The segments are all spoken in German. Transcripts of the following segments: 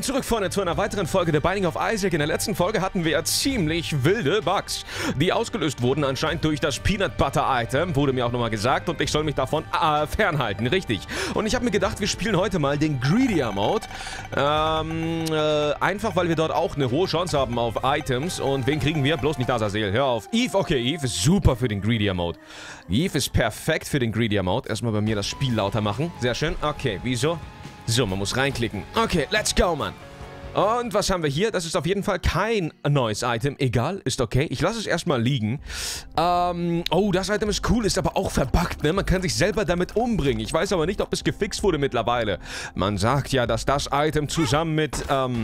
zurück, Freunde, zu einer weiteren Folge der Binding of Isaac. In der letzten Folge hatten wir ja ziemlich wilde Bugs, die ausgelöst wurden anscheinend durch das Peanut Butter Item, wurde mir auch nochmal gesagt, und ich soll mich davon fernhalten, richtig. Und ich habe mir gedacht, wir spielen heute mal den Greedier Mode, einfach weil wir dort auch eine hohe Chance haben auf Items. Und wen kriegen wir? Bloß nicht Azazel, hör auf. Eve, okay, Eve ist super für den Greedier Mode. Eve ist perfekt für den Greedier Mode. Erstmal bei mir das Spiel lauter machen, sehr schön. Okay, wieso? So, man muss reinklicken. Okay, let's go, Mann. Und was haben wir hier? Das ist auf jeden Fall kein neues Item. Egal, ist okay. Ich lasse es erstmal liegen. Oh, das Item ist cool, ist aber auch verbuggt, ne? Man kann sich selber damit umbringen. Ich weiß aber nicht, ob es gefixt wurde mittlerweile. Man sagt ja, dass das Item zusammen mit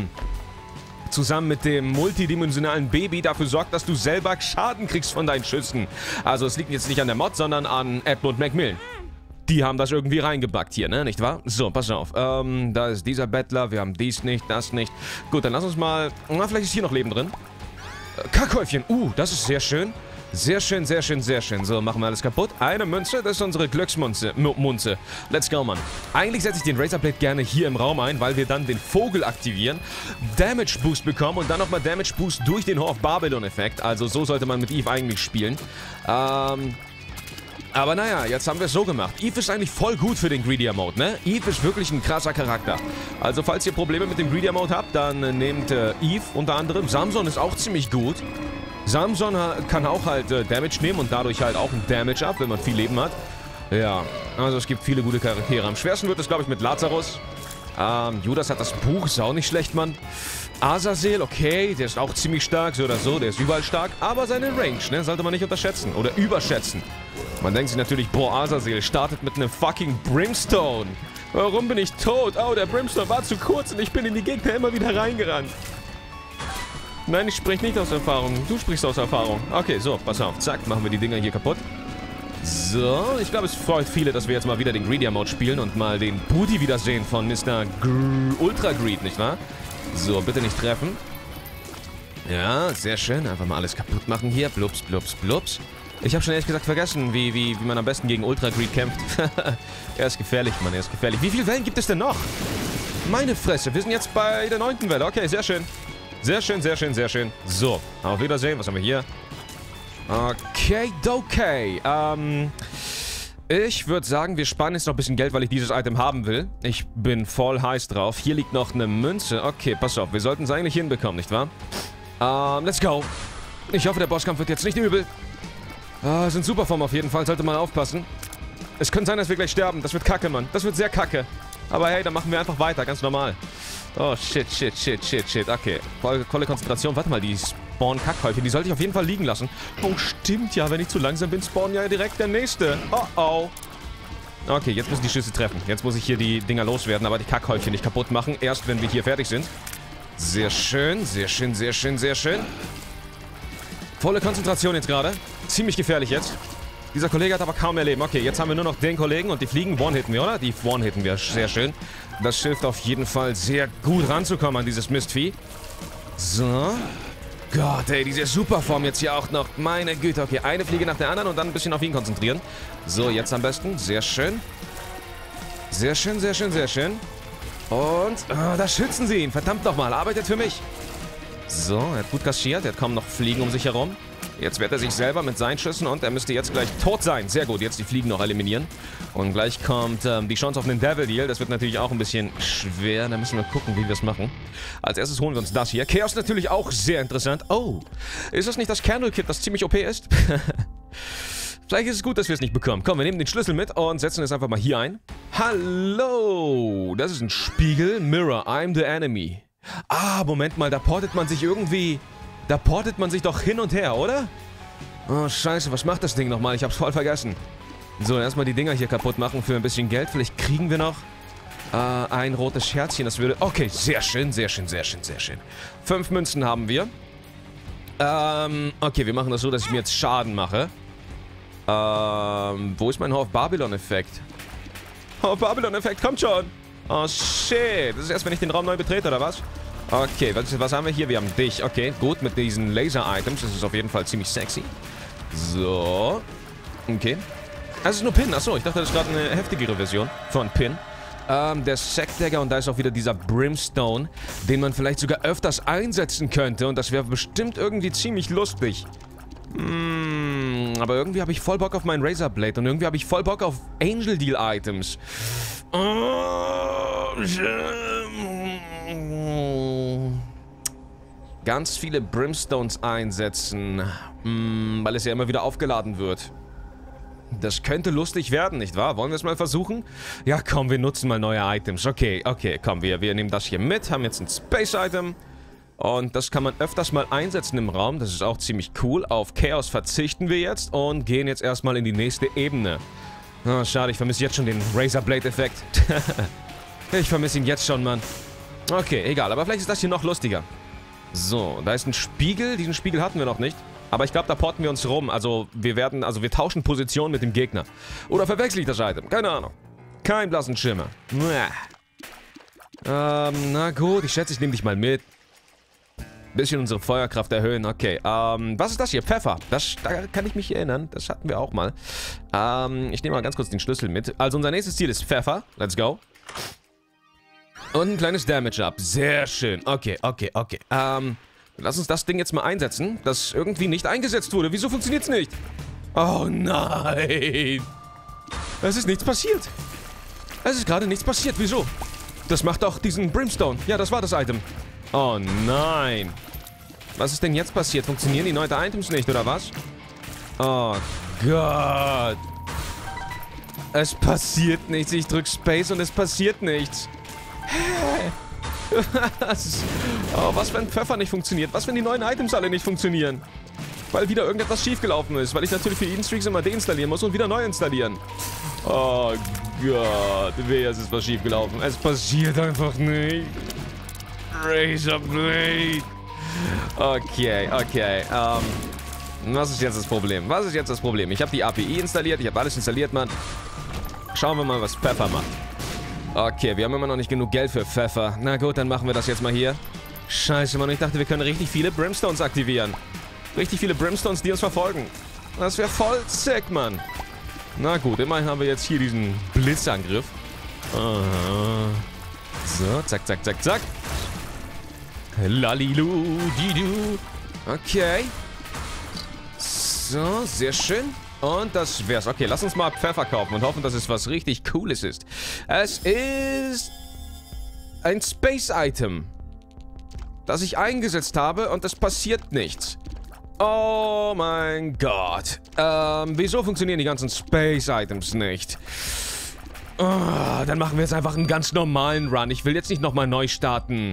dem multidimensionalen Baby dafür sorgt, dass du selber Schaden kriegst von deinen Schüssen. Also es liegt jetzt nicht an der Mod, sondern an Edmund Macmillan. Die haben das irgendwie reingebackt hier, ne? Nicht wahr? So, pass auf. Da ist dieser Bettler. Wir haben dies nicht, das nicht. Gut, dann lass uns mal... Na, vielleicht ist hier noch Leben drin. Kackhäufchen. Das ist sehr schön. Sehr schön, sehr schön, sehr schön. So, machen wir alles kaputt. Eine Münze, das ist unsere Glücksmunze. Munze. Let's go, Mann. Eigentlich setze ich den Razorblade gerne hier im Raum ein, weil wir dann den Vogel aktivieren, Damage Boost bekommen und dann nochmal Damage Boost durch den Whore of Babylon Effekt. Also so sollte man mit Eve eigentlich spielen. Aber naja, jetzt haben wir es so gemacht. Eve ist eigentlich voll gut für den Greedier Mode, ne? Eve ist wirklich ein krasser Charakter. Also falls ihr Probleme mit dem Greedier Mode habt, dann nehmt Eve unter anderem. Samson ist auch ziemlich gut. Samson kann auch halt Damage nehmen und dadurch halt auch ein Damage ab, wenn man viel Leben hat. Ja, also es gibt viele gute Charaktere. Am schwersten wird es, glaube ich, mit Lazarus. Judas hat das Buch, ist auch nicht schlecht, Mann. Azazel, okay, der ist auch ziemlich stark, so oder so, der ist überall stark. Aber seine Range, ne, sollte man nicht unterschätzen oder überschätzen. Man denkt sich natürlich, boah, Azazel startet mit einem fucking Brimstone. Warum bin ich tot? Oh, der Brimstone war zu kurz und ich bin in die Gegner immer wieder reingerannt. Nein, ich spreche nicht aus Erfahrung. Du sprichst aus Erfahrung. Okay, so, pass auf. Zack, machen wir die Dinger hier kaputt. So, ich glaube, es freut viele, dass wir jetzt mal wieder den Greedier Mode spielen und mal den Booty wiedersehen von Mr. Ultra Greed, nicht wahr? So, bitte nicht treffen. Ja, sehr schön. Einfach mal alles kaputt machen hier. Blups, blups, blups. Ich habe schon ehrlich gesagt vergessen, wie man am besten gegen Ultra Greed kämpft. Er ist gefährlich, Mann, er ist gefährlich. Wie viele Wellen gibt es denn noch? Meine Fresse, wir sind jetzt bei der 9. Welle. Okay, sehr schön. Sehr schön, sehr schön, sehr schön. So, auf Wiedersehen. Was haben wir hier? Okay, okay. Ich würde sagen, wir sparen jetzt noch ein bisschen Geld, weil ich dieses Item haben will. Ich bin voll heiß drauf. Hier liegt noch eine Münze. Okay, pass auf. Wir sollten es eigentlich hinbekommen, nicht wahr? Let's go. Ich hoffe, der Bosskampf wird jetzt nicht übel. Sind Superform auf jeden Fall. Sollte man aufpassen. Es könnte sein, dass wir gleich sterben. Das wird kacke, Mann. Das wird sehr kacke. Aber hey, dann machen wir einfach weiter. Ganz normal. Oh, shit, shit, shit, shit, shit. Okay. Volle Konzentration. Warte mal, die Spawn-Kackhäufchen. Die sollte ich auf jeden Fall liegen lassen. Oh, stimmt ja. Wenn ich zu langsam bin, spawnen ja direkt der nächste. Oh, oh. Okay, jetzt müssen die Schüsse treffen. Jetzt muss ich hier die Dinger loswerden, aber die Kackhäufchen nicht kaputt machen. Erst, wenn wir hier fertig sind. Sehr schön, sehr schön, sehr schön, sehr schön. Volle Konzentration jetzt gerade. Ziemlich gefährlich jetzt. Dieser Kollege hat aber kaum mehr Leben. Okay, jetzt haben wir nur noch den Kollegen und die Fliegen one-hitten wir, oder? Die one-hitten wir. Sehr schön. Das hilft auf jeden Fall sehr gut ranzukommen an dieses Mistvieh. So. Gott, ey, diese Superform jetzt hier auch noch. Meine Güte. Okay, eine Fliege nach der anderen und dann ein bisschen auf ihn konzentrieren. So, jetzt am besten. Sehr schön. Sehr schön, sehr schön, sehr schön. Und, da schützen sie ihn. Verdammt nochmal, arbeitet für mich. So, er hat gut kaschiert. Er hat kaum noch Fliegen um sich herum. Jetzt wehrt er sich selber mit seinen Schüssen und er müsste jetzt gleich tot sein. Sehr gut, jetzt die Fliegen noch eliminieren. Und gleich kommt die Chance auf einen Devil Deal. Das wird natürlich auch ein bisschen schwer. Da müssen wir gucken, wie wir es machen. Als erstes holen wir uns das hier. Chaos natürlich auch sehr interessant. Oh, ist das nicht das Candle Kit, das ziemlich OP ist? Vielleicht ist es gut, dass wir es nicht bekommen. Komm, wir nehmen den Schlüssel mit und setzen es einfach mal hier ein. Hallo, das ist ein Spiegel. Mirror, I'm the enemy. Moment mal, da portet man sich irgendwie... Da portet man sich doch hin und her, oder? Oh, scheiße, was macht das Ding nochmal? Ich hab's voll vergessen. So, erstmal die Dinger hier kaputt machen für ein bisschen Geld. Vielleicht kriegen wir noch ein rotes Herzchen. Das würde... Okay, sehr schön, sehr schön, sehr schön, sehr schön. 5 Münzen haben wir. Okay, wir machen das so, dass ich mir jetzt Schaden mache. Wo ist mein Whore of Babylon-Effekt? Whore of Babylon-Effekt, kommt schon! Oh, shit. Das ist erst, wenn ich den Raum neu betrete, oder was? Okay, was haben wir hier? Wir haben dich. Okay, gut, mit diesen Laser-Items. Das ist auf jeden Fall ziemlich sexy. So. Okay. Das ist nur Pin. Achso, ich dachte, das ist gerade eine heftigere Version von Pin. der Sackdagger und da ist auch wieder dieser Brimstone, den man vielleicht sogar öfters einsetzen könnte und das wäre bestimmt irgendwie ziemlich lustig. Aber irgendwie habe ich voll Bock auf meinen Razorblade und irgendwie habe ich voll Bock auf Angel Deal Items. Ganz viele Brimstones einsetzen, weil es ja immer wieder aufgeladen wird. Das könnte lustig werden, nicht wahr? Wollen wir es mal versuchen? Ja, komm, wir nutzen mal neue Items. Okay, komm, wir nehmen das hier mit, haben jetzt ein Space-Item. Und das kann man öfters mal einsetzen im Raum. Das ist auch ziemlich cool. Auf Chaos verzichten wir jetzt und gehen jetzt erstmal in die nächste Ebene. Oh, schade, ich vermisse jetzt schon den Razorblade-Effekt. Ich vermisse ihn jetzt schon, Mann. Okay, egal, aber vielleicht ist das hier noch lustiger. So, da ist ein Spiegel. Diesen Spiegel hatten wir noch nicht. Aber ich glaube, da porten wir uns rum. Also wir tauschen Position mit dem Gegner. Oder verwechsel ich das Item? Keine Ahnung. Kein blassen Schimmer. Na gut, ich schätze, ich nehme dich mal mit. Bisschen unsere Feuerkraft erhöhen. Okay, was ist das hier? Pfeffer. Da kann ich mich erinnern. Das hatten wir auch mal. Ich nehme mal ganz kurz den Schlüssel mit. Also unser nächstes Ziel ist Pfeffer. Let's go. Und ein kleines Damage up. Sehr schön. Okay. Lass uns das Ding jetzt mal einsetzen, das irgendwie nicht eingesetzt wurde. Wieso funktioniert es nicht? Oh nein. Es ist nichts passiert. Es ist gerade nichts passiert. Wieso? Das macht doch diesen Brimstone. Ja, das war das Item. Oh nein. Was ist denn jetzt passiert? Funktionieren die neuen Items nicht, oder was? Oh Gott. Es passiert nichts. Ich drück Space und es passiert nichts. Hä? Was, wenn Pfeffer nicht funktioniert? Was, wenn die neuen Items alle nicht funktionieren? Weil wieder irgendetwas schiefgelaufen ist. Weil ich natürlich für jeden Streaks immer deinstallieren muss und wieder neu installieren. Oh Gott. Weh, es ist was schiefgelaufen. Es passiert einfach nicht. Razorblade. Okay. Was ist jetzt das Problem? Ich habe die API installiert. Ich habe alles installiert, Mann. Schauen wir mal, was Pfeffer macht. Okay, wir haben immer noch nicht genug Geld für Pfeffer. Na gut, dann machen wir das jetzt mal hier. Scheiße, Mann. Ich dachte, wir können richtig viele Brimstones aktivieren. Richtig viele Brimstones, die uns verfolgen. Das wäre voll sick, Mann. Na gut, immerhin haben wir jetzt hier diesen Blitzangriff. So, zack. Lalilu, didu. Okay. So, sehr schön. Und das wär's. Okay, lass uns mal Pfeffer kaufen und hoffen, dass es was richtig Cooles ist. Es ist ein Space-Item, das ich eingesetzt habe und es passiert nichts. Oh mein Gott. Wieso funktionieren die ganzen Space-Items nicht? Dann machen wir jetzt einfach einen ganz normalen Run. Ich will jetzt nicht nochmal neu starten.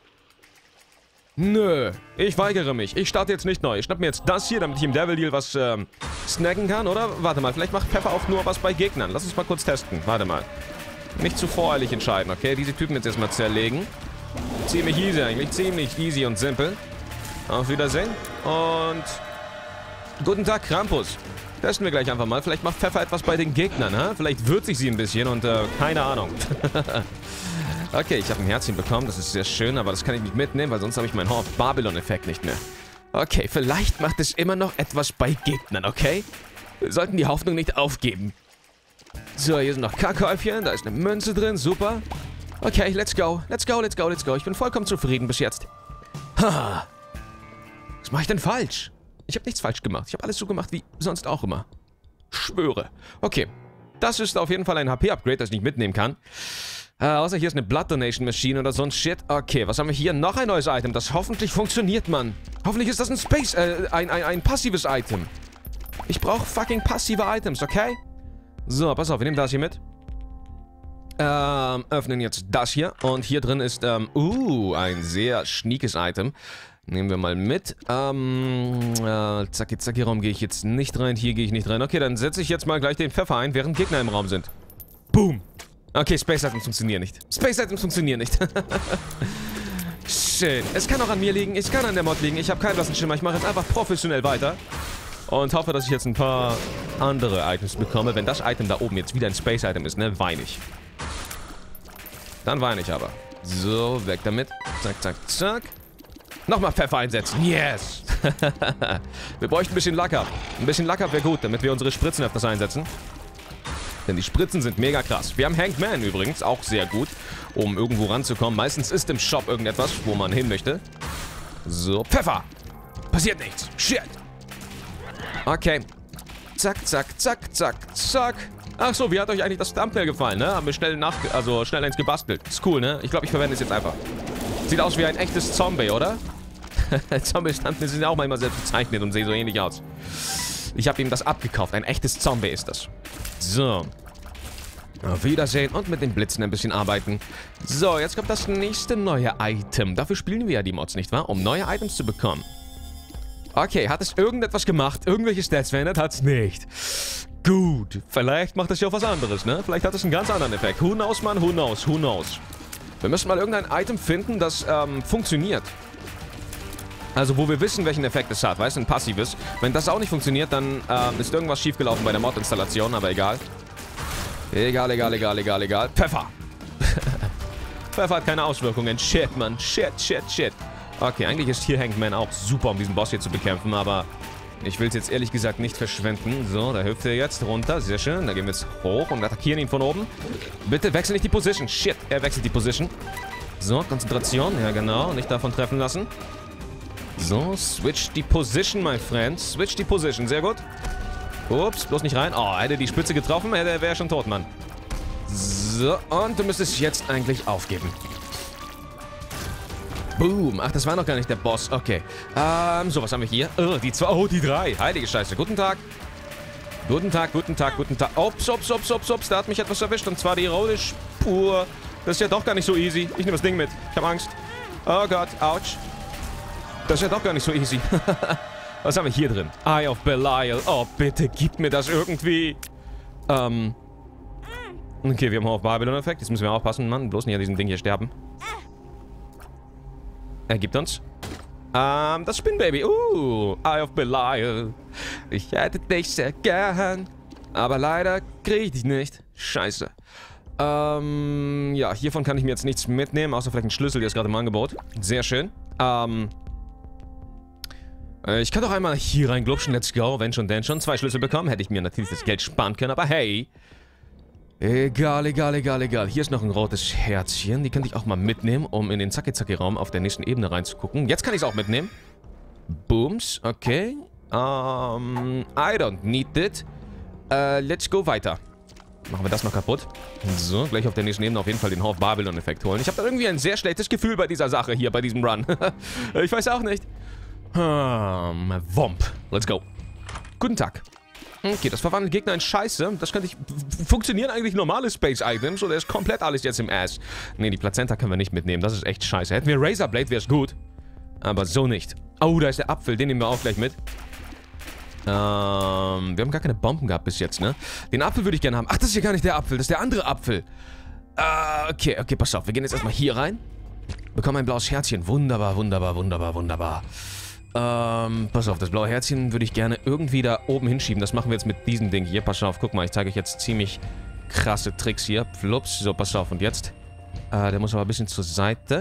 Nö, ich weigere mich. Ich starte jetzt nicht neu. Ich schnapp mir jetzt das hier, damit ich im Devil Deal was snacken kann, oder? Warte mal, vielleicht macht Pfeffer auch nur was bei Gegnern. Lass uns mal kurz testen. Warte mal. Nicht zu voreilig entscheiden, okay? Diese Typen jetzt erstmal zerlegen. Ziemlich easy eigentlich. Ziemlich easy und simpel. Auf Wiedersehen. Und guten Tag, Krampus. Testen wir gleich einfach mal. Vielleicht macht Pfeffer etwas bei den Gegnern, ha? Vielleicht würzt sich sie ein bisschen und keine Ahnung. Okay, ich habe ein Herzchen bekommen, das ist sehr schön, aber das kann ich nicht mitnehmen, weil sonst habe ich meinen Hall of Babylon-Effekt nicht mehr. Okay, vielleicht macht es immer noch etwas bei Gegnern, okay? Wir sollten die Hoffnung nicht aufgeben. So, hier sind noch Kackhäufchen, da ist eine Münze drin, super. Okay, let's go. Ich bin vollkommen zufrieden bis jetzt. Ha! Was mache ich denn falsch? Ich habe nichts falsch gemacht. Ich habe alles so gemacht wie sonst auch immer. Schwöre. Okay, das ist auf jeden Fall ein HP-Upgrade, das ich nicht mitnehmen kann. Außer hier ist eine Blood Donation Machine oder so ein Shit. Okay, was haben wir hier? Noch ein neues Item, das hoffentlich funktioniert, Mann. Hoffentlich ist das ein ein passives Item. Ich brauche fucking passive Items, okay? So, pass auf, wir nehmen das hier mit. Öffnen jetzt das hier. Und hier drin ist, ein sehr schniekes Item. Nehmen wir mal mit. Zacki, Raum gehe ich jetzt nicht rein. Hier gehe ich nicht rein. Okay, dann setze ich jetzt mal gleich den Pfeffer ein, während Gegner im Raum sind. Boom. Okay, Space Items funktionieren nicht. Schön. Es kann auch an mir liegen. Es kann an der Mod liegen. Ich habe keinen blassen Schimmer. Ich mache jetzt einfach professionell weiter. Und hoffe, dass ich jetzt ein paar andere Items bekomme. Wenn das Item da oben jetzt wieder ein Space Item ist, ne, weine ich. Dann weine ich aber. So, weg damit. Zack. Nochmal Pfeffer einsetzen. Yes. Wir bräuchten ein bisschen Lacker. Ein bisschen Lacker wäre gut, damit wir unsere Spritzen öfters einsetzen. Denn die Spritzen sind mega krass. Wir haben Hank Man übrigens, auch sehr gut, um irgendwo ranzukommen. Meistens ist im Shop irgendetwas, wo man hin möchte. So, Pfeffer. Passiert nichts. Shit. Okay. Zack, zack, zack, zack, zack. Ach so, wie hat euch eigentlich das Thumbnail gefallen, ne? Haben wir schnell eins gebastelt. Ist cool, ne? Ich glaube, ich verwende es jetzt einfach. Sieht aus wie ein echtes Zombie, oder? Zombie-Thumbnails sind ja auch manchmal selbst gezeichnet und sehen so ähnlich aus. Ich habe ihm das abgekauft. Ein echtes Zombie ist das. So. Auf Wiedersehen und mit den Blitzen ein bisschen arbeiten. So, jetzt kommt das nächste neue Item. Dafür spielen wir ja die Mods, nicht wahr? Um neue Items zu bekommen. Okay, hat es irgendetwas gemacht? Irgendwelche Stats verändert? Hat es nicht. Gut, vielleicht macht es ja auch was anderes, ne? Vielleicht hat es einen ganz anderen Effekt. Who knows, man? Who knows? Who knows? Wir müssen mal irgendein Item finden, das funktioniert. Also, wo wir wissen, welchen Effekt es hat. Weißt du, ein passives. Wenn das auch nicht funktioniert, dann ist irgendwas schiefgelaufen bei der Mod-Installation, aber egal. Egal. Pfeffer! Pfeffer hat keine Auswirkungen. Shit, Mann. Shit. Okay, eigentlich ist hier Hank Man auch super, um diesen Boss hier zu bekämpfen, aber ich will es jetzt ehrlich gesagt nicht verschwenden. So, da hüpft er jetzt runter. Sehr schön. Da gehen wir jetzt hoch und attackieren ihn von oben. Bitte wechsel nicht die Position. Shit, er wechselt die Position. So, Konzentration. Ja, genau. Nicht davon treffen lassen. So, switch die Position, my friend. Switch die Position. Sehr gut. Ups, bloß nicht rein. Oh, hätte die Spitze getroffen, wäre er schon tot, Mann. So, und du müsstest jetzt eigentlich aufgeben. Boom. Ach, das war noch gar nicht der Boss. Okay. So, was haben wir hier? Oh, die 2. Oh, die 3. Heilige Scheiße. Guten Tag. Guten Tag. Ups. Da hat mich etwas erwischt. Und zwar die rote Spur. Das ist ja doch gar nicht so easy. Ich nehme das Ding mit. Ich habe Angst. Oh Gott. Autsch. Das ist ja doch gar nicht so easy. Was haben wir hier drin? Eye of Belial. Oh, bitte gib mir das irgendwie. Okay, wir haben auch Babylon-Effekt. Jetzt müssen wir aufpassen, Mann. Bloß nicht an diesem Ding hier sterben. Er gibt uns. Das Spinnbaby. Eye of Belial. Ich hätte dich sehr gern. Aber leider kriege ich dich nicht. Scheiße. Ja, hiervon kann ich mir jetzt nichts mitnehmen. Außer vielleicht einen Schlüssel, der ist gerade im Angebot. Sehr schön. Ich kann doch einmal hier reinglupschen. Let's go. Wenn schon, denn schon. 2 Schlüssel bekommen. Hätte ich mir natürlich das Geld sparen können. Aber hey. Egal. Hier ist noch ein rotes Herzchen. Die könnte ich auch mal mitnehmen, um in den Zacki-Zacki-Raum auf der nächsten Ebene reinzugucken. Jetzt kann ich es auch mitnehmen. Booms. Okay. I don't need it. Let's go weiter. Machen wir das noch kaputt. So, gleich auf der nächsten Ebene auf jeden Fall den Hof Babylon-Effekt holen. Ich habe da irgendwie ein sehr schlechtes Gefühl bei dieser Sache hier, bei diesem Run. Ich weiß auch nicht. Womp. Let's go. Guten Tag. Okay, das verwandelt Gegner in Scheiße. Das könnte ich... Funktionieren eigentlich normale Space-Items oder ist komplett alles jetzt im Ass? Ne, die Plazenta können wir nicht mitnehmen. Das ist echt scheiße. Hätten wir Razorblade, wäre es gut. Aber so nicht. Oh, da ist der Apfel. Den nehmen wir auch gleich mit. Wir haben gar keine Bomben gehabt bis jetzt, ne? Den Apfel würde ich gerne haben. Ach, das ist ja gar nicht der Apfel. Das ist der andere Apfel. Okay, pass auf. Wir gehen jetzt erstmal hier rein. Bekommen ein blaues Herzchen. Wunderbar. Pass auf, das blaue Herzchen würde ich gerne irgendwie da oben hinschieben. Das machen wir jetzt mit diesem Ding hier. Pass auf, guck mal, ich zeige euch jetzt ziemlich krasse Tricks hier. Flups, so, pass auf. Und jetzt? Der muss aber ein bisschen zur Seite.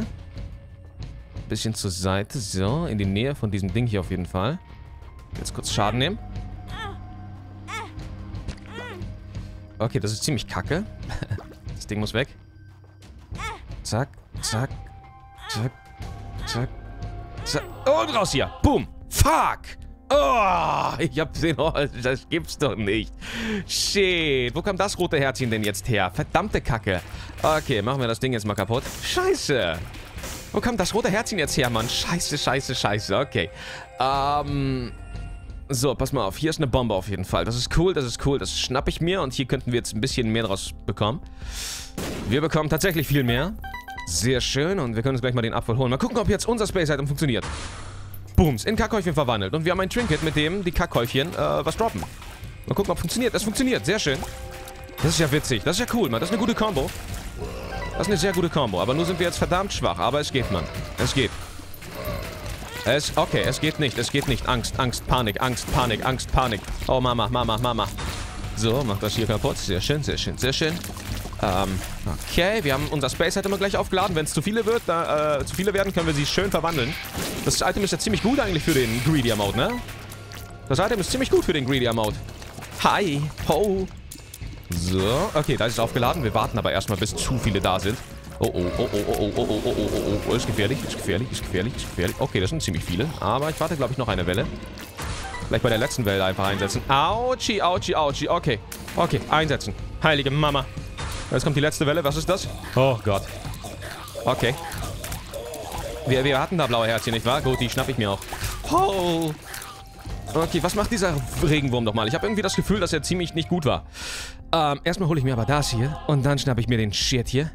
So, in die Nähe von diesem Ding hier auf jeden Fall. Jetzt kurz Schaden nehmen. Okay, das ist ziemlich kacke. Das Ding muss weg. Zack. Und raus hier. Boom. Fuck. Oh, ich hab den... Oh, das gibt's doch nicht. Shit. Wo kam das rote Herzchen denn jetzt her? Verdammte Kacke. Okay, machen wir das Ding jetzt mal kaputt. Scheiße. Wo kam das rote Herzchen jetzt her, Mann? Scheiße. Okay. So, pass mal auf. Hier ist eine Bombe auf jeden Fall. Das ist cool. Das schnapp ich mir. Und hier könnten wir jetzt ein bisschen mehr draus bekommen. Wir bekommen tatsächlich viel mehr. Sehr schön. Und wir können uns gleich mal den Apfel holen. Mal gucken, ob jetzt unser Space-Item funktioniert. Booms. In Kackhäufchen verwandelt. Und wir haben ein Trinket, mit dem die Kackhäufchen was droppen. Mal gucken, ob funktioniert. Es funktioniert. Sehr schön. Das ist ja witzig. Das ist ja cool, Mann. Das ist eine gute Combo. Das ist eine sehr gute Combo. Aber nur sind wir jetzt verdammt schwach. Aber es geht, Mann. Es geht. Okay, es geht nicht. Angst, Panik. Oh, Mama. So, macht das hier kaputt. Sehr schön. Okay, wir haben unser Space-Item immer gleich aufgeladen. Wenn es zu viele werden, können wir sie schön verwandeln. Das Item ist ja ziemlich gut eigentlich für den Greedier-Mode, ne? Das Item ist ziemlich gut für den Greedier-Mode. Hi, ho. So, okay, da ist es aufgeladen. Wir warten aber erstmal, bis zu viele da sind. Oh, oh, oh, oh, oh, oh, oh, oh, oh, oh, ist gefährlich, ist gefährlich, ist gefährlich, ist gefährlich. Okay, das sind ziemlich viele. Aber ich warte, glaube ich, noch eine Welle. Vielleicht bei der letzten Welle einfach einsetzen. Autschi, autschi, autschi. Okay, okay, einsetzen. Heilige Mama. Jetzt kommt die letzte Welle. Was ist das? Oh Gott. Okay. Wir hatten da blaue Herzchen, nicht wahr? Gut, die schnapp ich mir auch. Oh. Okay, was macht dieser Regenwurm nochmal? Ich habe irgendwie das Gefühl, dass er ziemlich nicht gut war. Erstmal hole ich mir aber das hier. Und dann schnapp ich mir den Shit hier.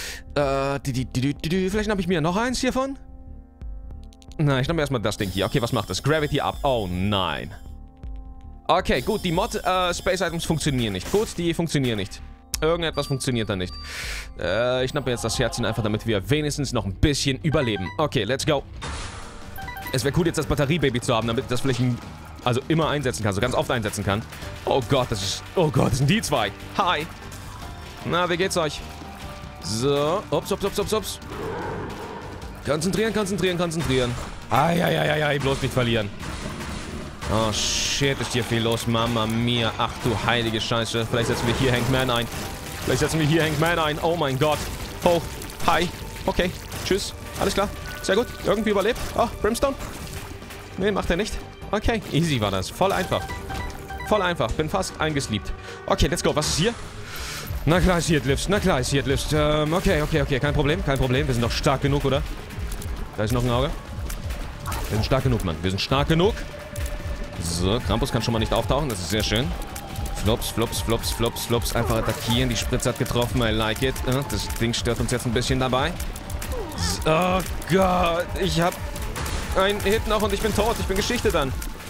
Vielleicht schnapp ich mir noch eins hiervon? Nein, ich schnapp mir erstmal das Ding hier. Okay, was macht das? Gravity Up. Oh nein. Okay, gut, die Mod Space Items funktionieren nicht. Gut, die funktionieren nicht. Irgendetwas funktioniert da nicht. Ich schnappe jetzt das Herzchen einfach, damit wir wenigstens noch ein bisschen überleben. Okay, let's go. Es wäre cool, jetzt das Batteriebaby zu haben, damit ich das vielleicht also immer einsetzen kann, so ganz oft einsetzen kann. Oh Gott, das ist... Oh Gott, das sind die zwei. Hi. Na, wie geht's euch? So. Ups, ups, ups, ups, ups. Konzentrieren, konzentrieren, konzentrieren. Ai, bloß nicht verlieren. Oh, shit, ist hier viel los. Mama mia. Ach du heilige Scheiße. Vielleicht setzen wir hier Hank Man ein. Vielleicht setzen wir hier Hank Man ein. Oh mein Gott. Oh, hi. Okay, tschüss. Alles klar. Sehr gut. Irgendwie überlebt. Oh, Brimstone? Nee, macht er nicht. Okay, easy war das. Voll einfach. Voll einfach. Bin fast eingesleept. Okay, let's go. Was ist hier? Na klar ist hier Lifts. Na klar ist hier Lifts. Okay. Kein Problem, kein Problem. Wir sind doch stark genug, oder? Da ist noch ein Auge. Wir sind stark genug, Mann. Wir sind stark genug. So, Krampus kann schon mal nicht auftauchen. Das ist sehr schön. Flops, flops, flops, flops, flops. Einfach attackieren. Die Spritze hat getroffen. I like it. Das Ding stört uns jetzt ein bisschen dabei. So, oh Gott. Ich hab einen Hit noch und ich bin tot. Ich bin Geschichte dann.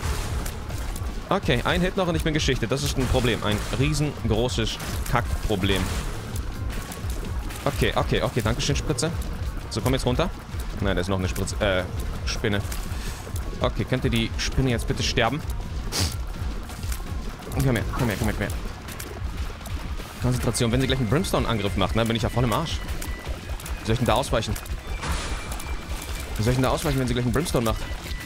Okay, ein Hit noch und ich bin Geschichte. Das ist ein Problem. Ein riesengroßes Kackproblem. Okay. Dankeschön, Spritze. So, komm jetzt runter. Nein, da ist noch eine Spritze. Spinne. Okay, könnte die Spinne jetzt bitte sterben? Komm her. Konzentration. Wenn sie gleich einen Brimstone-Angriff macht, dann bin ich ja voll im Arsch. Wie soll ich denn da ausweichen? Wenn sie gleich einen Brimstone macht?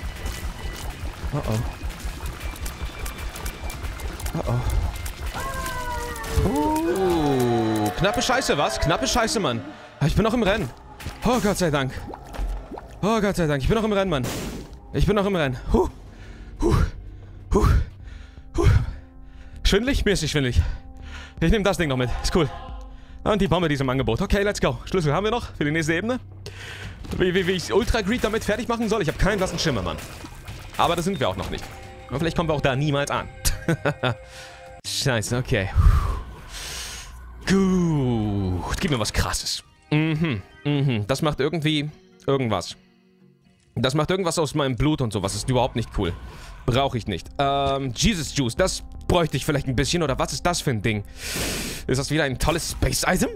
Knappe Scheiße, was? Knappe Scheiße, Mann. Ich bin noch im Rennen. Oh, Gott sei Dank. Ich bin noch im Rennen, Mann. Ich bin noch im Rennen. Schwindelig? Mir ist nicht schwindelig. Ich nehme das Ding noch mit. Ist cool. Und die Bombe, die ist im Angebot. Okay, let's go. Schlüssel haben wir noch für die nächste Ebene. Wie ich Ultra Greed damit fertig machen soll? Ich habe keinen blassen Schimmer, Mann. Aber das sind wir auch noch nicht. Und vielleicht kommen wir auch da niemals an. Scheiße, okay. Gut. Gib mir was Krasses. Das macht irgendwie irgendwas. Das macht irgendwas aus meinem Blut und sowas. Ist überhaupt nicht cool. Brauche ich nicht. Jesus Juice. Das bräuchte ich vielleicht ein bisschen. Oder was ist das für ein Ding? Ist das wieder ein tolles Space-Item?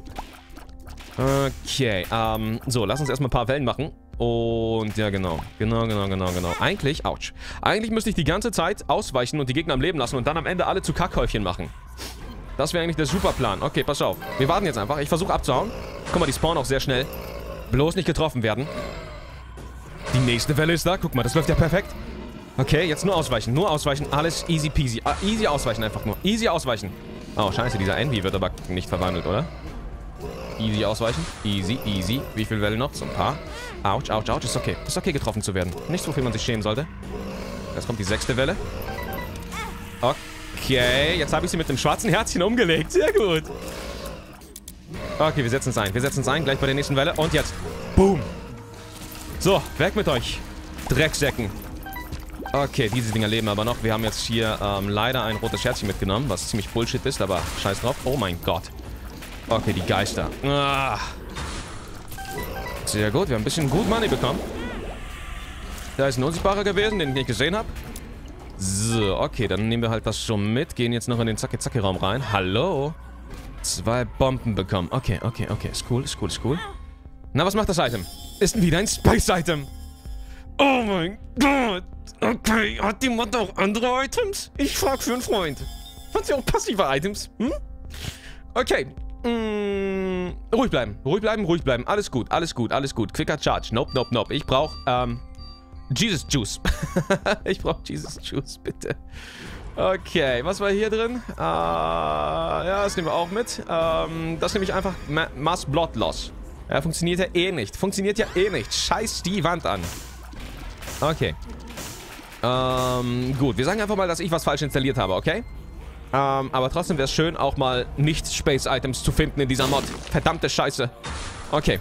Okay. So, lass uns erstmal ein paar Wellen machen. Und ja, genau. Eigentlich, ouch. Eigentlich müsste ich die ganze Zeit ausweichen und die Gegner am Leben lassen und dann am Ende alle zu Kackhäufchen machen. Das wäre eigentlich der Superplan. Okay, pass auf. Wir warten jetzt einfach. Ich versuche abzuhauen. Guck mal, die spawnen auch sehr schnell. Bloß nicht getroffen werden. Die nächste Welle ist da. Guck mal, das läuft ja perfekt. Okay, jetzt nur ausweichen. Nur ausweichen. Alles easy peasy. Easy ausweichen einfach nur. Easy ausweichen. Oh, scheiße. Dieser Envy wird aber nicht verwandelt, oder? Easy ausweichen. Easy. Wie viele Wellen noch? So ein paar. Autsch. Ist okay. Ist okay, getroffen zu werden. Nicht so viel man sich schämen sollte. Jetzt kommt die 6. Welle. Okay, jetzt habe ich sie mit dem schwarzen Herzchen umgelegt. Sehr gut. Okay, wir setzen es ein. Gleich bei der nächsten Welle. Und jetzt. Boom. So, weg mit euch. Drecksäcken. Okay, diese Dinger leben aber noch. Wir haben jetzt hier leider ein rotes Herzchen mitgenommen, was ziemlich Bullshit ist, aber scheiß drauf. Oh mein Gott. Okay, die Geister. Sehr gut, wir haben ein bisschen gut Money bekommen. Da ist ein Unsichtbarer gewesen, den ich nicht gesehen habe. So, okay, dann nehmen wir halt das schon mit. Gehen jetzt noch in den Zacki-Zacki-Raum rein. Hallo? 2 Bomben bekommen. Okay. Ist cool. Na, was macht das Item? Ist wieder ein Space-Item. Oh mein Gott. Okay, hat die Mod auch andere Items? Ich frag für einen Freund. Hat sie auch passive Items? Okay. Ruhig bleiben. Alles gut. Quicker Charge. Nope. Ich brauch, Jesus Juice. Ich brauch Jesus Juice, bitte. Okay, was war hier drin? Ja, das nehmen wir auch mit. Das nehme ich einfach Mass Blood Loss. Ja, funktioniert ja eh nicht. Funktioniert ja eh nicht. Scheiß die Wand an. Okay. Gut, wir sagen einfach mal, dass ich was falsch installiert habe, okay? Aber trotzdem wäre es schön, auch mal Nicht-Space-Items zu finden in dieser Mod. Verdammte Scheiße. Okay.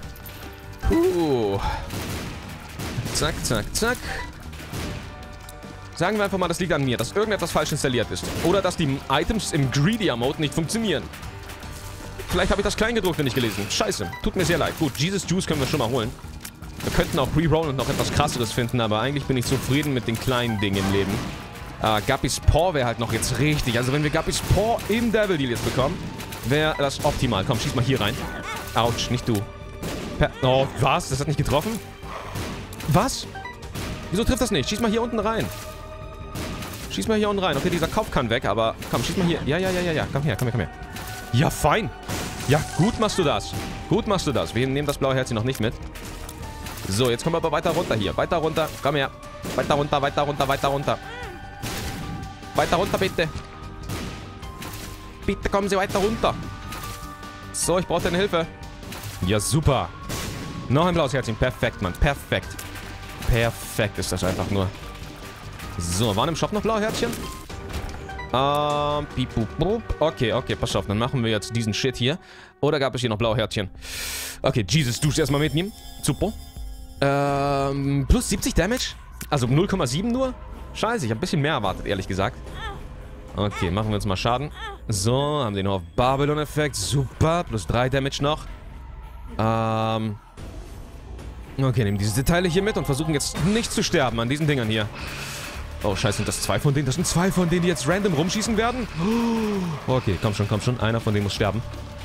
Zack, zack, zack. Sagen wir einfach mal, das liegt an mir, dass irgendetwas falsch installiert ist. Oder dass die Items im Greedier-Mode nicht funktionieren. Vielleicht habe ich das Kleingedruckte nicht gelesen. Scheiße, tut mir sehr leid. Gut, Jesus Juice können wir schon mal holen. Wir könnten auch Rerollen und noch etwas Krasseres finden, aber eigentlich bin ich zufrieden mit den kleinen Dingen im Leben. Guppy's Paw wäre halt noch jetzt richtig. Also wenn wir Guppy's Paw im Devil Deal jetzt bekommen, wäre das optimal. Komm, schieß mal hier rein. Autsch, nicht du. Oh, was? Das hat nicht getroffen? Was? Wieso trifft das nicht? Schieß mal hier unten rein. Schieß mal hier unten rein. Okay, dieser Kopf kann weg, aber komm, schieß mal hier. Ja. Komm her. Ja, fein. Ja, gut machst du das. Gut machst du das. Wir nehmen das blaue Herzchen noch nicht mit. So, jetzt kommen wir aber weiter runter hier. Weiter runter. Komm her. Weiter runter. Weiter runter, bitte. Bitte kommen Sie weiter runter. So, ich brauche deine Hilfe. Ja, super. Noch ein blaues Herzchen. Perfekt, Mann. Perfekt. Perfekt ist das einfach nur. So, waren im Shop noch blaue Herzchen? Okay, pass auf. Dann machen wir jetzt diesen Shit hier. Oder gab es hier noch blaue Herzchen? Okay, Jesus, du erstmal mitnehmen. Super. Plus 70 Damage? Also 0,7 nur? Scheiße, ich habe ein bisschen mehr erwartet, ehrlich gesagt. Okay, machen wir uns mal Schaden. So, haben den auf Babylon-Effekt. Super, plus 3 Damage noch. Okay, nehmen diese Teile hier mit und versuchen jetzt nicht zu sterben an diesen Dingern hier. Oh, scheiße, sind das 2 von denen? Das sind 2 von denen, die jetzt random rumschießen werden? Okay, komm schon. Einer von denen muss sterben.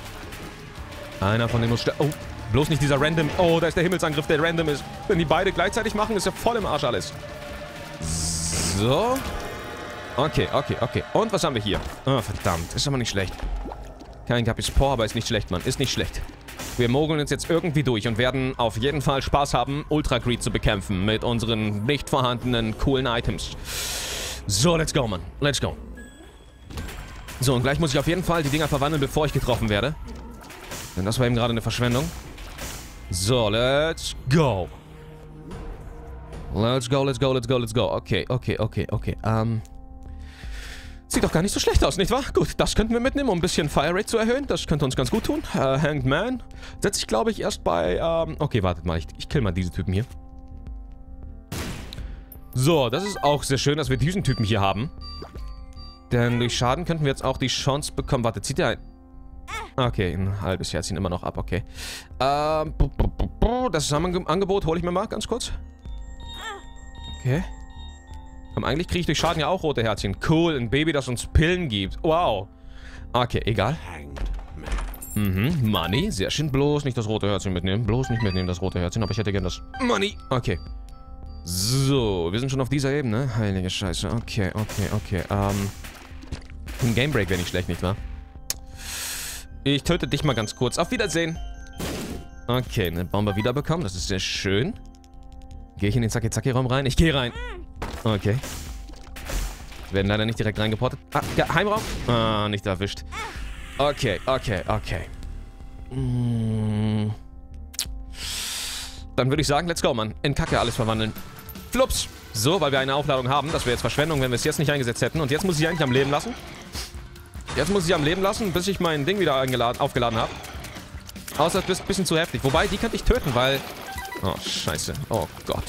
Oh, bloß nicht dieser random... Oh, da ist der Himmelsangriff, der random ist. Wenn die beide gleichzeitig machen, ist ja voll im Arsch alles. So. Okay. Und was haben wir hier? Oh, verdammt. Ist aber nicht schlecht. Kein Guppy's Paw, aber ist nicht schlecht, Mann. Ist nicht schlecht. Wir mogeln uns jetzt irgendwie durch und werden auf jeden Fall Spaß haben, Ultra Greed zu bekämpfen mit unseren nicht vorhandenen coolen Items. So, let's go, Mann. Let's go. So, und gleich muss ich auf jeden Fall die Dinger verwandeln, bevor ich getroffen werde. Denn das war eben gerade eine Verschwendung. So, let's go. Let's go. Okay. Sieht doch gar nicht so schlecht aus, nicht wahr? Gut, das könnten wir mitnehmen, um ein bisschen Fire Rate zu erhöhen. Das könnte uns ganz gut tun. Hanged Man. Setze ich, glaube ich, erst bei, okay, wartet mal. Ich kill mal diese Typen hier. So, das ist auch sehr schön, dass wir diesen Typen hier haben. Denn durch Schaden könnten wir jetzt auch die Chance bekommen. Warte, zieht der ein... Okay, ein halbes Herzchen immer noch ab, okay. Das ist ein Angebot, hole ich mir mal ganz kurz. Okay. Komm, eigentlich kriege ich durch Schaden ja auch rote Herzchen. Cool, ein Baby, das uns Pillen gibt. Wow. Okay, egal. Money, sehr schön. Bloß nicht das rote Herzchen mitnehmen. Bloß nicht mitnehmen, das rote Herzchen. Aber ich hätte gern das Money. Okay. So, wir sind schon auf dieser Ebene. Heilige Scheiße. Okay. Ein Game Break wäre nicht schlecht, nicht wahr? Ich töte dich mal ganz kurz. Auf Wiedersehen. Okay, eine Bombe wiederbekommen. Das ist sehr schön. Gehe ich in den Zacki-Zacki-Raum rein? Ich gehe rein. Okay. Werden leider nicht direkt reingeportet. Geheimraum? Nicht erwischt. Okay. Dann würde ich sagen, let's go, Mann. In Kacke alles verwandeln. Flups. So, weil wir eine Aufladung haben. Das wäre jetzt Verschwendung, wenn wir es jetzt nicht eingesetzt hätten. Und jetzt muss ich eigentlich am Leben lassen. Bis ich mein Ding wieder aufgeladen habe. Außer es ist ein bisschen zu heftig. Wobei, die könnte ich töten, weil... Oh, scheiße. Oh Gott.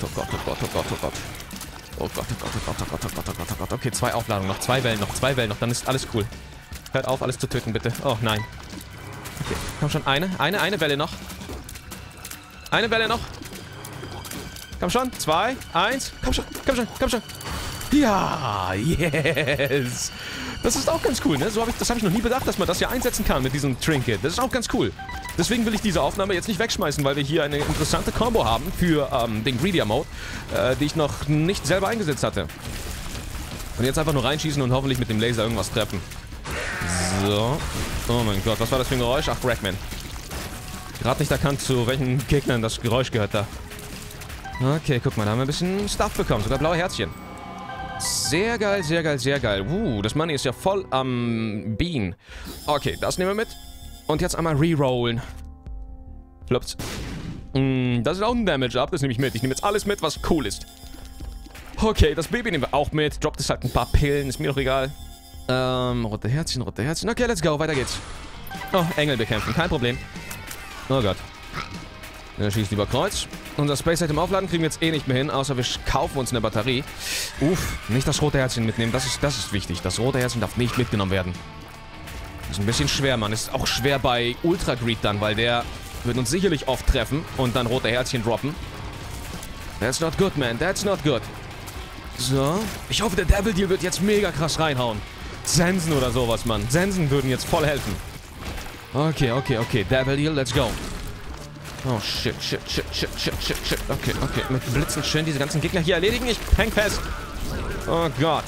Okay, 2 Aufladungen noch. 2 Wellen noch. Dann ist alles cool. Hört auf, alles zu töten, bitte. Oh, nein. Okay, komm schon. Eine Welle noch. Eine Welle noch. Komm schon. 2, 1. Komm schon. Ja, yes. Das ist auch ganz cool, ne? Das habe ich noch nie bedacht, dass man das ja einsetzen kann mit diesem Trinket. Das ist auch ganz cool. Deswegen will ich diese Aufnahme jetzt nicht wegschmeißen, weil wir hier eine interessante Combo haben für den Greedier Mode, die ich noch nicht selber eingesetzt hatte. Und jetzt einfach nur reinschießen und hoffentlich mit dem Laser irgendwas treffen. So. Oh mein Gott, was war das für ein Geräusch? Ach, Ragman. Gerade nicht erkannt, zu welchen Gegnern das Geräusch gehört da. Okay, guck mal, da haben wir ein bisschen Stuff bekommen. Sogar blaue Herzchen. Sehr geil, sehr geil, sehr geil. Das Money ist ja voll am Bean. Okay, das nehmen wir mit. Und jetzt einmal rerollen. Flops. Das ist auch ein Damage-Up, das nehme ich mit. Ich nehme jetzt alles mit, was cool ist. Okay, das Baby nehmen wir auch mit. Droppt es halt ein paar Pillen, ist mir doch egal. Rote Herzchen, rote Herzchen. Okay, let's go, weiter geht's. Oh, Engel bekämpfen, kein Problem. Oh Gott. Er schießt über Kreuz. Unser Space-Item aufladen kriegen wir jetzt eh nicht mehr hin, außer wir kaufen uns eine Batterie. Nicht das rote Herzchen mitnehmen, das ist wichtig. Das rote Herzchen darf nicht mitgenommen werden. Das ist ein bisschen schwer, Mann. Ist auch schwer bei Ultra Greed dann, weil der wird uns sicherlich oft treffen und dann rote Herzchen droppen. That's not good, man. That's not good. So. Ich hoffe, der Devil Deal wird jetzt mega krass reinhauen. Sensen oder sowas, Mann. Sensen würden jetzt voll helfen. Okay. Devil Deal, let's go. Oh, shit. Okay. Mit Blitzen schön diese ganzen Gegner hier erledigen. Ich häng fest. Oh Gott.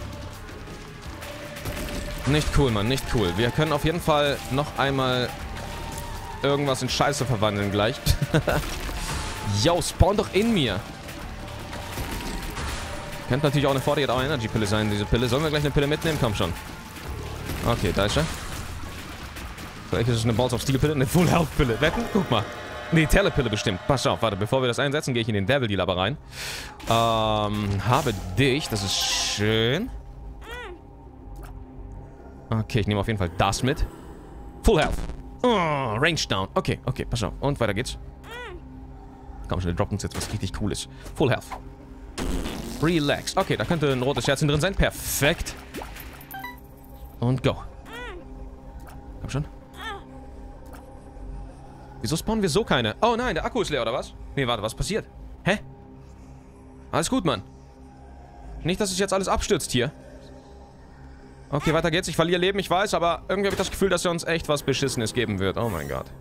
Nicht cool, Mann. Nicht cool. Wir können auf jeden Fall noch einmal irgendwas in Scheiße verwandeln gleich. Yo, spawn doch in mir. Könnte natürlich auch eine 48 Energy Pille sein, diese Pille. Sollen wir gleich eine Pille mitnehmen? Komm schon. Okay, da ist er. Vielleicht ist es eine Balls of Steel Pille, eine Full Health Pille. Wetten? Guck mal. Nee, Telepille bestimmt. Pass auf, warte, bevor wir das einsetzen, gehe ich in den Devil Deal aber rein. Habe dich, das ist schön. Okay, ich nehme auf jeden Fall das mit. Full Health. Oh, Range down. Okay, pass auf. Und weiter geht's. Komm schon, wir droppen uns jetzt was richtig Cooles. Full Health. Relax. Okay, da könnte ein rotes Herzchen drin sein. Perfekt. Und go. Komm schon. Wieso spawnen wir so keine? Oh nein, der Akku ist leer, oder was? Nee, warte, was passiert? Hä? Alles gut, Mann. Nicht, dass es jetzt alles abstürzt hier. Okay, weiter geht's. Ich verliere Leben, ich weiß, aber irgendwie habe ich das Gefühl, dass er uns echt was Beschissenes geben wird. Oh mein Gott.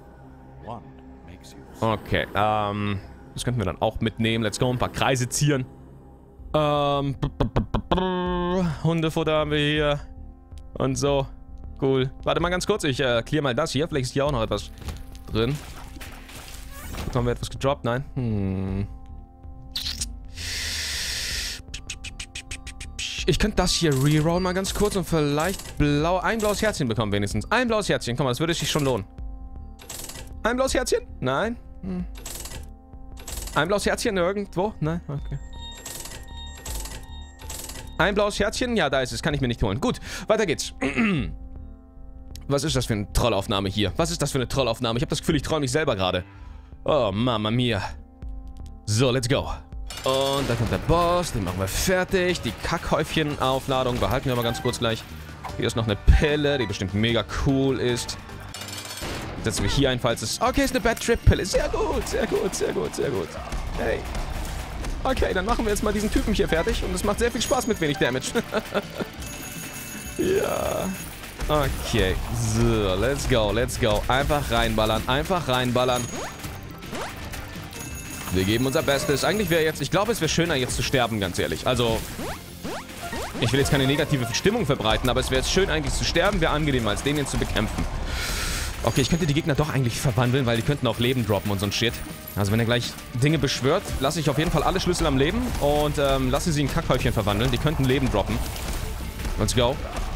Okay, das könnten wir dann auch mitnehmen. Let's go, ein paar Kreise ziehen. Hundefutter haben wir hier. Und so. Cool. Warte mal ganz kurz, ich clear mal das hier. Vielleicht ist hier auch noch etwas drin. Haben wir etwas gedroppt? Nein. Ich könnte das hier rerollen mal ganz kurz und vielleicht ein blaues Herzchen bekommen wenigstens. Ein blaues Herzchen. Komm mal, das würde sich schon lohnen. Ein blaues Herzchen? Nein. Ein blaues Herzchen irgendwo? Nein? Okay. Ein blaues Herzchen? Ja, da ist es. Kann ich mir nicht holen. Gut, weiter geht's. Was ist das für eine Trollaufnahme hier? Was ist das für eine Trollaufnahme? Ich habe das Gefühl, ich träume mich selber gerade. Oh, Mama mia. So, let's go. Und da kommt der Boss. Den machen wir fertig. Die Kackhäufchen-Aufladung behalten wir mal ganz kurz gleich. Hier ist noch eine Pille, die bestimmt mega cool ist. Setzen wir hier ein, falls es... Okay, ist eine Bad Trip-Pille. Sehr gut. Hey. Okay, dann machen wir jetzt mal diesen Typen hier fertig. Und es macht sehr viel Spaß mit wenig Damage. Ja. Okay. So, let's go. Einfach reinballern. Wir geben unser Bestes. Eigentlich wäre jetzt... Ich glaube, es wäre schöner, jetzt zu sterben, ganz ehrlich. Also... Ich will jetzt keine negative Stimmung verbreiten, aber es wäre jetzt schön, eigentlich zu sterben. Wäre angenehmer, als den jetzt zu bekämpfen. Okay, ich könnte die Gegner doch eigentlich verwandeln, weil die könnten auch Leben droppen und so ein Shit. Also wenn er gleich Dinge beschwört, lasse ich auf jeden Fall alle Schlüssel am Leben und lasse sie in Kackhäufchen verwandeln. Die könnten Leben droppen. Let's go.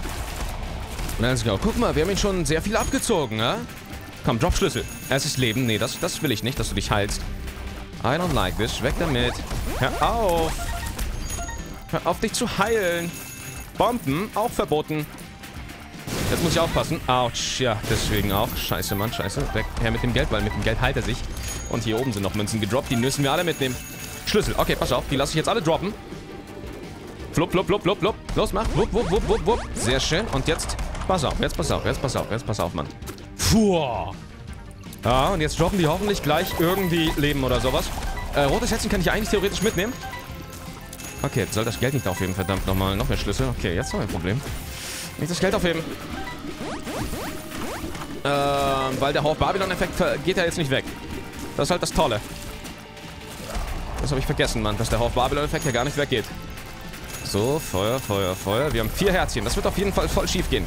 Guck mal, wir haben ihn schon sehr viel abgezogen, ja? Komm, drop Schlüssel. Es ist Leben. Nee, das will ich nicht, dass du dich heilst. I don't like this. Weg damit. Hör auf. Hör auf, dich zu heilen. Bomben, auch verboten. Jetzt muss ich aufpassen. Autsch, ja, deswegen auch. Scheiße, Mann, scheiße. Weg her mit dem Geld, weil mit dem Geld heilt er sich. Und hier oben sind noch Münzen gedroppt. Die müssen wir alle mitnehmen. Schlüssel. Okay, pass auf. Die lasse ich jetzt alle droppen. Flupp. Los, mach. Wupp. Sehr schön. Und jetzt... Pass auf, jetzt pass auf, Mann. Puh. Ja, und jetzt droppen die hoffentlich gleich irgendwie Leben oder sowas. Rotes Herzchen kann ich eigentlich theoretisch mitnehmen. Okay, jetzt soll das Geld nicht aufheben. Verdammt, nochmal. Noch mehr Schlüssel. Okay, jetzt haben wir ein Problem. Nicht das Geld aufheben. Weil der Hauch Babylon-Effekt geht ja jetzt nicht weg. Das ist halt das Tolle. Das habe ich vergessen, Mann. Dass der Hauch Babylon-Effekt ja gar nicht weggeht. So, Feuer. Wir haben 4 Herzchen. Das wird auf jeden Fall voll schief gehen.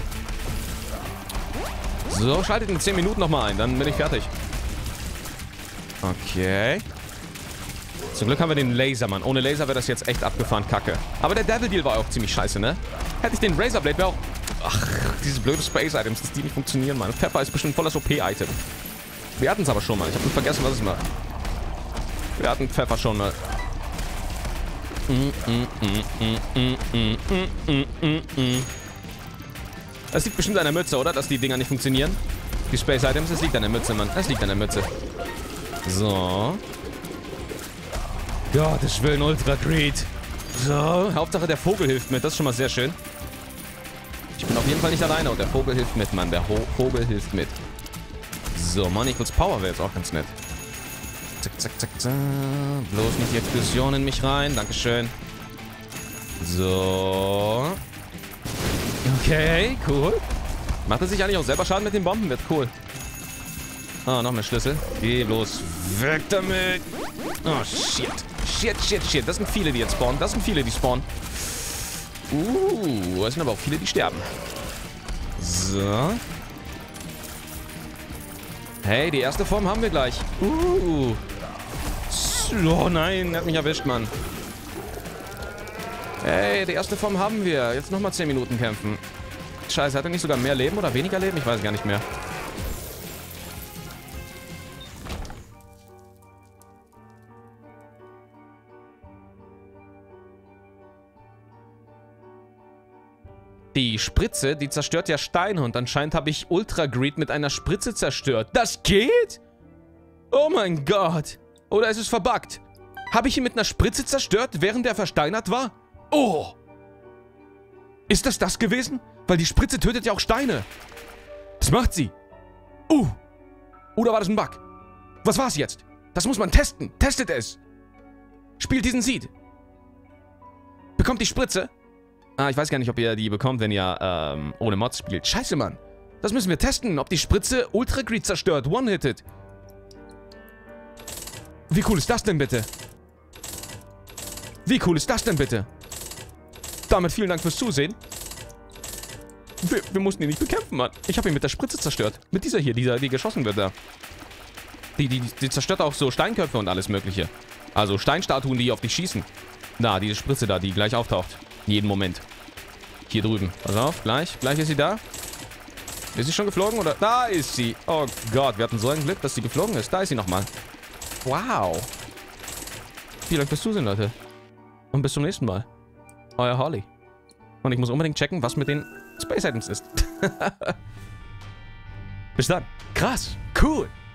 So, schaltet in 10 Minuten nochmal ein. Dann bin ich fertig. Okay. Zum Glück haben wir den Laser, Mann. Ohne Laser wäre das jetzt echt abgefahren kacke. Aber der Devil Deal war auch ziemlich scheiße, ne? Hätte ich den Razorblade, wäre auch... Ach, diese blöden Space-Items, dass die nicht funktionieren, Mann. Pfeffer ist bestimmt voll das OP-Item. Wir hatten es aber schon mal. Ich habe vergessen, was es macht. Wir hatten Pfeffer schon mal. Das liegt bestimmt an der Mütze, oder? Dass die Dinger nicht funktionieren. Die Space-Items, das liegt an der Mütze, Mann. Das liegt an der Mütze. So. Gottes Willen, Ultra Greed. So. Hauptsache, der Vogel hilft mit. Das ist schon mal sehr schön. Ich bin auf jeden Fall nicht alleine und der Vogel hilft mit, Mann. Der Vogel hilft mit. So, Mann, ich kurz Power wäre jetzt auch ganz nett. Zack, zack, zack, zack. Bloß nicht die Explosion in mich rein. Dankeschön. So. Okay, cool. Macht er sich eigentlich auch selber Schaden mit den Bomben? Wird cool. Ah, noch mehr Schlüssel. Geh bloß weg damit. Oh, shit. Shit, shit, shit. Das sind viele, die jetzt spawnen. Das sind viele, die spawnen. Das sind aber auch viele, die sterben. So. Hey, die erste Form haben wir gleich. Oh nein, er hat mich erwischt, Mann. Hey, die erste Form haben wir. Jetzt nochmal 10 Minuten kämpfen. Scheiße, hat er nicht sogar mehr Leben oder weniger Leben? Ich weiß gar nicht mehr. Die Spritze, die zerstört ja Steine und anscheinend habe ich Ultra Greed mit einer Spritze zerstört. Das geht? Oh mein Gott. Oder ist es verbuggt? Habe ich ihn mit einer Spritze zerstört, während er versteinert war? Oh. Ist das gewesen? Weil die Spritze tötet ja auch Steine. Das macht sie. Oder war das ein Bug? Was war es jetzt? Das muss man testen. Testet es. Spielt diesen Seed. Bekommt die Spritze. Ich weiß gar nicht, ob ihr die bekommt, wenn ihr ohne Mods spielt. Scheiße, Mann. Das müssen wir testen, ob die Spritze Ultra Greed zerstört. One-hitted. Wie cool ist das denn bitte? Wie cool ist das denn bitte? Damit vielen Dank fürs Zusehen. Wir mussten ihn nicht bekämpfen, Mann. Ich habe ihn mit der Spritze zerstört. Mit dieser hier, die geschossen wird da. Die zerstört auch so Steinköpfe und alles mögliche. Also Steinstatuen, die auf dich schießen. Da, diese Spritze da, die gleich auftaucht. Jeden Moment. Hier drüben. Pass auf, gleich ist sie da. Ist sie schon geflogen oder? Da ist sie. Oh Gott, wir hatten so ein Glück, dass sie geflogen ist. Da ist sie nochmal. Wow. Vielen Dank fürs Zusehen, Leute. Und bis zum nächsten Mal. Euer Holly. Und ich muss unbedingt checken, was mit den Space Items ist. Bis dann. Krass. Cool.